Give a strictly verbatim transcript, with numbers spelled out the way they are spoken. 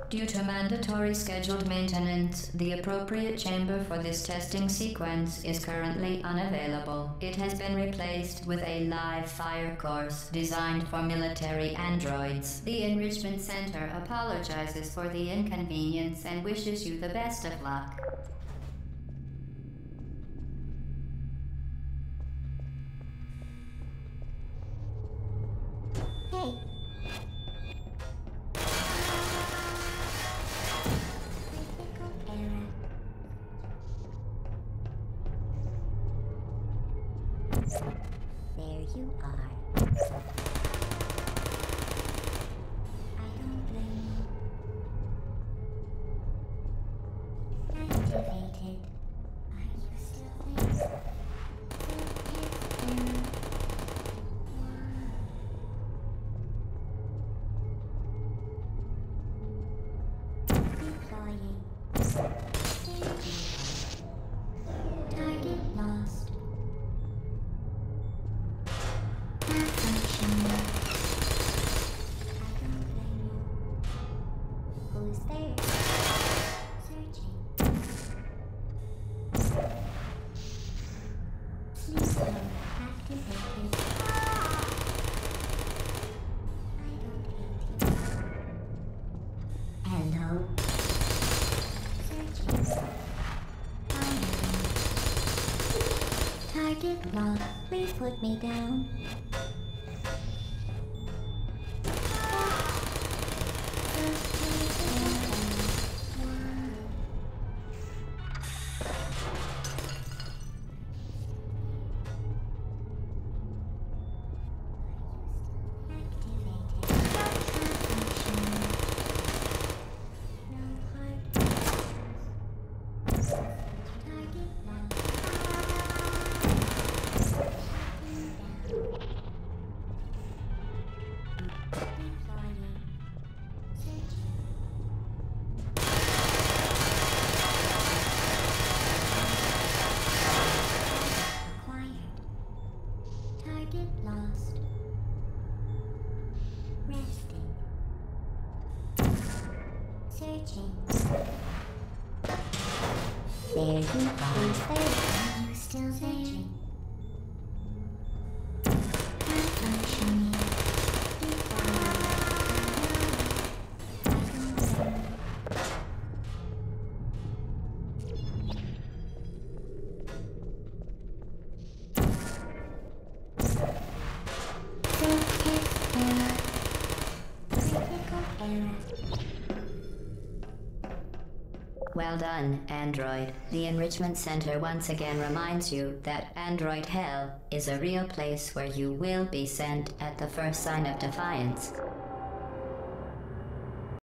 Due to mandatory scheduled maintenance, the appropriate chamber for this testing sequence is currently unavailable. It has been replaced with a live fire course designed for military androids. The Enrichment Center apologizes for the inconvenience and wishes you the best of luck. Hey. There you are. I don't blame you. Activated. Are you still there? Deploying. Target lost. Who's there? Searching. Sleep mode activated. I don't hate you. Hello? Searching. Target locked. Please put me down. There you are. Are you still there? Malfunctioning. Well done, Android. The Enrichment Center once again reminds you that Android Hell is a real place where you will be sent at the first sign of defiance.